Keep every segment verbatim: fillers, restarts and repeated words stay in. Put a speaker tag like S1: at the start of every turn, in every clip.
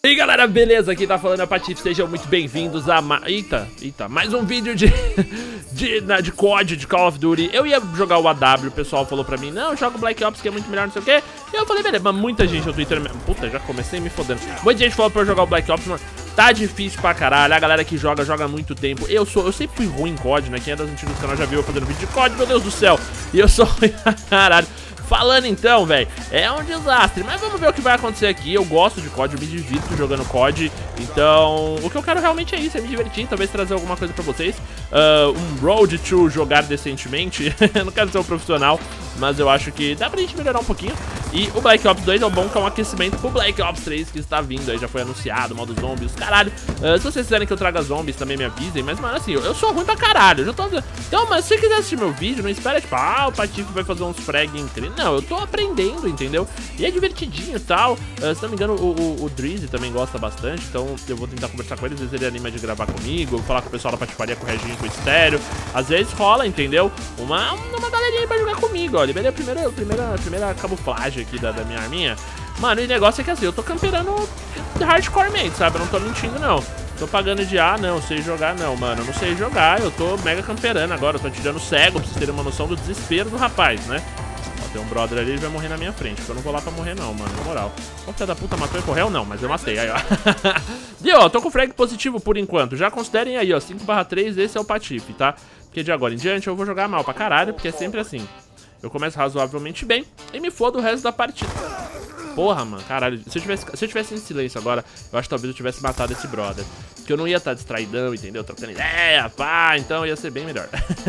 S1: E aí galera, beleza? Aqui tá falando a Patife, sejam muito bem-vindos a ma... Eita, eita, mais um vídeo de, de, de, de C O D, de Call of Duty. Eu ia jogar o A W, o pessoal falou pra mim, não, joga o Black Ops que é muito melhor, não sei o quê. E eu falei, beleza, mas muita gente no Twitter... Puta, já comecei me fodendo. Muita gente falou pra eu jogar o Black Ops, mano. Tá difícil pra caralho, a galera que joga, joga há muito tempo. Eu sou, eu sempre fui ruim em C O D, né? Quem é das antigas do canal já viu eu fazendo vídeo de C O D, meu Deus do céu. E eu sou ruim pra caralho. Falando então, velho, é um desastre, mas vamos ver o que vai acontecer aqui. Eu gosto de C O D, eu me divirto jogando C O D. Então, o que eu quero realmente é isso, é me divertir, talvez trazer alguma coisa pra vocês. uh, Um road to jogar decentemente. Eu não quero ser um profissional, mas eu acho que dá pra gente melhorar um pouquinho. E o Black Ops dois é o bom que é um aquecimento pro Black Ops três que está vindo aí, já foi anunciado, modo zombies, caralho. uh, Se vocês quiserem que eu traga zombies, também me avisem. Mas, mano, assim, eu, eu sou ruim pra caralho, eu já tô... Então, mas se você quiser assistir meu vídeo, não espera, tipo, ah, o Patife vai fazer uns frag incríveis. Não, eu tô aprendendo, entendeu? E é divertidinho e tal. uh, Se não me engano, o, o, o Drizzy também gosta bastante, então eu vou tentar conversar com ele. Às vezes ele anima de gravar comigo, falar com o pessoal da Patifaria, com o Reginho, com o Estéreo. Às vezes rola, entendeu? Uma, uma galerinha pra jogar comigo, ó. Liberei a primeira, a primeira, a primeira camuflagem aqui da, da minha arminha. Mano, e o negócio é que assim, eu tô camperando hardcoremente, sabe? Eu não tô mentindo, não. Tô pagando de, ah, não, sei jogar, não, mano. Eu não sei jogar, eu tô mega camperando agora. Eu tô tirando cego, pra vocês terem uma noção do desespero do rapaz, né? Ó, tem um brother ali, ele vai morrer na minha frente. Eu não vou lá pra morrer, não, mano, na moral. O filho da puta matou e correu? Não, mas eu matei, aí, ó. E, ó, tô com frag positivo por enquanto. Já considerem aí, ó, cinco barra três, esse é o Patife, tá? Porque de agora em diante eu vou jogar mal pra caralho, porque é sempre assim. Eu começo razoavelmente bem e me fodo o resto da partida. Porra, mano, caralho. Se eu tivesse, se eu tivesse em silêncio agora, eu acho que talvez eu tivesse matado esse brother. Porque eu não ia estar distraidão, entendeu? Trocando ideia, pá, então ia ser bem melhor.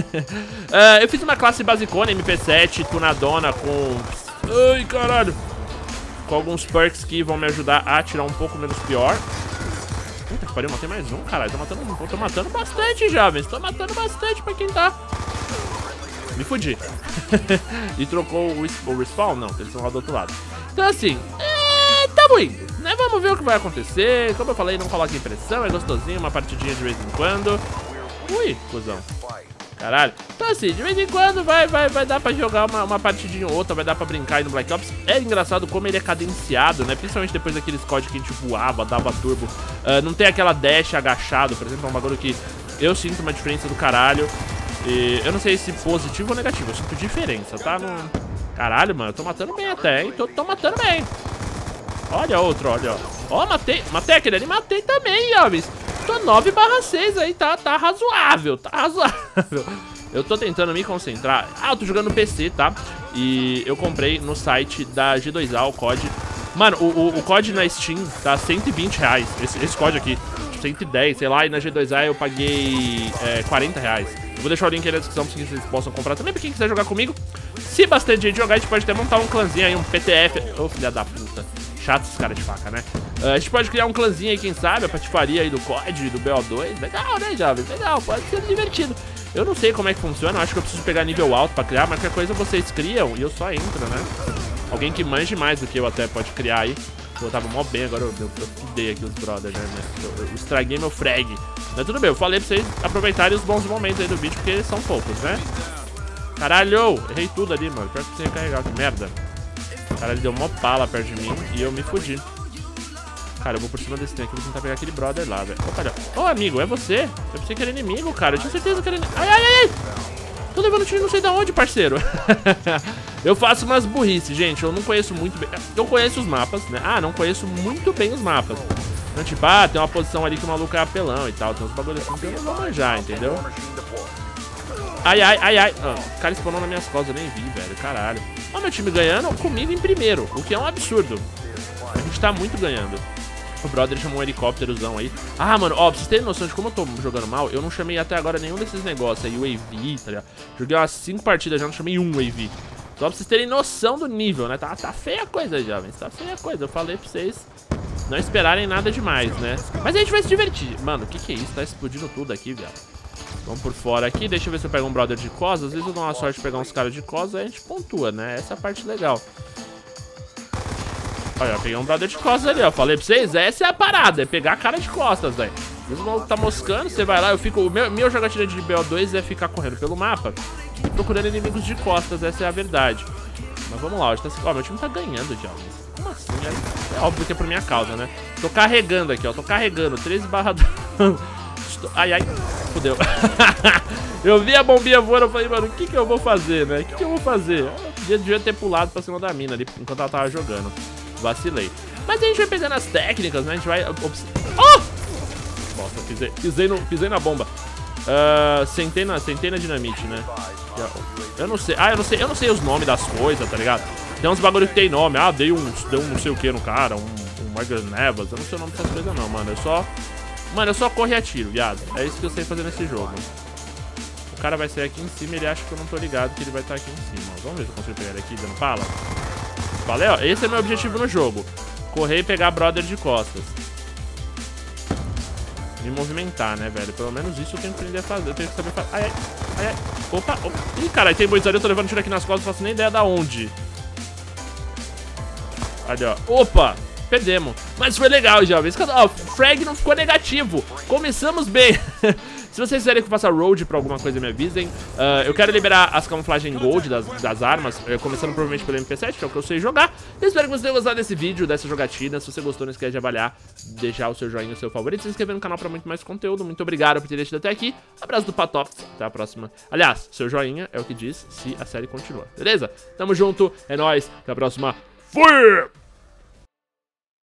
S1: uh, eu fiz uma classe basicona, M P sete, tunadona com... Ai, caralho. Com alguns perks que vão me ajudar a tirar um pouco menos pior. Puta que pariu, matei mais um, caralho. Tô matando, tô matando bastante, jovens. Tô matando bastante pra quem tá... Me fudi. E trocou o, o respawn? Não, eles estão lá do outro lado. Então assim, é, tamo indo, né? Vamos ver o que vai acontecer. Como eu falei, não coloque impressão, é gostosinho, uma partidinha de vez em quando. Ui, cuzão. Caralho. Então assim, de vez em quando vai, vai, vai dar pra jogar uma, uma partidinha ou outra, vai dar pra brincar aí no Black Ops. É engraçado como ele é cadenciado, né? Principalmente depois daqueles códigos que a gente voava, dava turbo. uh, Não tem aquela dash agachado, por exemplo, é um bagulho que eu sinto uma diferença do caralho. E eu não sei se positivo ou negativo, eu sinto diferença, tá? No... Caralho, mano, eu tô matando bem até, hein? Tô, tô matando bem. Olha outro, olha, ó. Ó, matei, matei aquele ali, matei também, jovens. Tô nove barra seis aí, tá, tá razoável, tá razoável. Eu tô tentando me concentrar. Ah, eu tô jogando no P C, tá? E eu comprei no site da G dois A o C O D. Mano, o, o, o C O D na Steam tá cento e vinte reais, esse, esse C O D aqui. cento e dez, sei lá, e na G dois A eu paguei é, quarenta reais. Eu vou deixar o link aí na descrição pra que vocês possam comprar também, pra quem quiser jogar comigo. Se bastante gente jogar, a gente pode até montar um clãzinho aí, um P T F. Ô, oh, filha da puta. Chato esses caras de faca, né? Uh, a gente pode criar um clãzinho aí, quem sabe, a patifaria aí do C O D, do B O dois. Legal, né, jovens? Legal, pode ser divertido. Eu não sei como é que funciona, eu acho que eu preciso pegar nível alto pra criar, mas qualquer coisa vocês criam e eu só entro, né? Alguém que manje mais do que eu até pode criar aí. Eu tava mó bem, agora eu, eu, eu fudei aqui os brothers, né? Eu, eu, eu estraguei meu frag. Mas tudo bem, eu falei pra vocês aproveitarem os bons momentos aí do vídeo, porque eles são poucos, né? Caralho, errei tudo ali, mano. Pior que você ia carregar, que merda. Caralho, deu mó bala perto de mim e eu me fudi. Cara, eu vou por cima desse trem aqui, vou tentar pegar aquele brother lá, velho. Ô, oh, amigo, é você? Eu pensei que era inimigo, cara. Eu tinha certeza que era inimigo. Ai, ai, ai! Tô levando tiro não sei da onde, parceiro. Eu faço umas burrices, gente. Eu não conheço muito bem. Eu conheço os mapas, né? Ah, não conheço muito bem os mapas. Então, tipo, ah, tem uma posição ali que o maluco é apelão e tal. Tem uns bagulhos assim que eu não vou manjar, entendeu? Ai, ai, ai, ai. Ah, o cara spawnou nas minhas costas, eu nem vi, velho. Caralho. Ó, meu time ganhando comigo em primeiro, o que é um absurdo. A gente tá muito ganhando. O brother chamou um helicópterozão aí. Ah, mano, ó, pra vocês terem noção de como eu tô jogando mal, eu não chamei até agora nenhum desses negócios aí, o A V, tá ligado? Joguei umas cinco partidas, já não chamei um A V. Só pra vocês terem noção do nível, né? Tá, tá feia a coisa, jovens, tá feia a coisa. Eu falei pra vocês não esperarem nada demais, né? Mas a gente vai se divertir. Mano, o que que é isso? Tá explodindo tudo aqui, velho. Vamos por fora aqui, deixa eu ver se eu pego um brother de costas. Às vezes eu dou uma sorte de pegar uns caras de costas, aí a gente pontua, né? Essa é a parte legal. Olha, eu peguei um brother de costas ali, ó. Falei pra vocês, essa é a parada, é pegar a cara de costas, velho. Mesmo o maluco tá moscando, você vai lá, eu fico... O meu, meu jogatina de B O dois é ficar correndo pelo mapa e procurando inimigos de costas, essa é a verdade. Mas vamos lá, hoje tá... Ó, meu time tá ganhando, jovens. Como assim? É óbvio que é por minha causa, né? Tô carregando aqui, ó. Tô carregando. treze barra... Ai, ai. Fudeu. Eu vi a bombinha voando, eu falei, mano, o que que eu vou fazer, né? O que que eu vou fazer? Eu devia ter pulado pra cima da mina ali enquanto ela tava jogando. Vacilei. Mas a gente vai pegando as técnicas, né? A gente vai... Oh! Nossa, pisei, pisei, no, pisei na bomba. Uh, sentei, na, sentei na dinamite, né? Eu não sei. Ah, eu não sei, eu não sei os nomes das coisas, tá ligado? Tem uns bagulho que tem nome. Ah, dei um, dei um não sei o que no cara, um, um Margaret Nevas. Eu não sei o nome dessas coisas não, mano. Eu só... Mano, eu só corro e atiro, viado. É isso que eu sei fazer nesse jogo. O cara vai sair aqui em cima e ele acha que eu não tô ligado que ele vai estar aqui em cima. Vamos ver se eu consigo pegar ele aqui dando pala. Falei, ó. Esse é meu objetivo no jogo. Correr e pegar brother de costas. Me movimentar, né, velho? Pelo menos isso eu tenho que aprender a fazer. Eu tenho que saber fazer. Ai, ai, ai, ai. Opa, opa. Ih, caralho, tem boizaria. Eu tô levando tiro aqui nas costas. Não faço nem ideia da onde. Ali, ó. Opa! Perdemos. Mas foi legal, jovens. Ó, o frag não ficou negativo. Começamos bem. Se vocês quiserem que eu faça road pra alguma coisa, me avisem. uh, Eu quero liberar as camuflagens gold das, das armas, uh, começando provavelmente pelo M P sete, que é o que eu sei jogar. Eu espero que vocês tenham gostado desse vídeo, dessa jogatina. Se você gostou, não esquece de avaliar, deixar o seu joinha, o seu favorito, se inscrever no canal pra muito mais conteúdo. Muito obrigado por ter deixado até aqui. Abraço do Patof, até a próxima. Aliás, seu joinha é o que diz se a série continua, beleza? Tamo junto, é nóis, até a próxima. Fui!